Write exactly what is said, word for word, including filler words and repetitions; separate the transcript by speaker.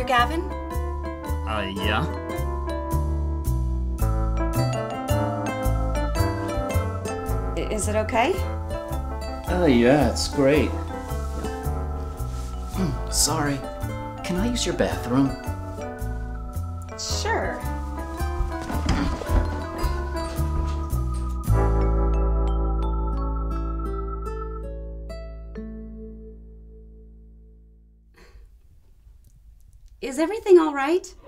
Speaker 1: Mister Gavin?
Speaker 2: Uh, yeah?
Speaker 1: Is it okay?
Speaker 2: Uh, yeah, it's great. Sorry, can I use your bathroom?
Speaker 1: Sure. Is everything all right?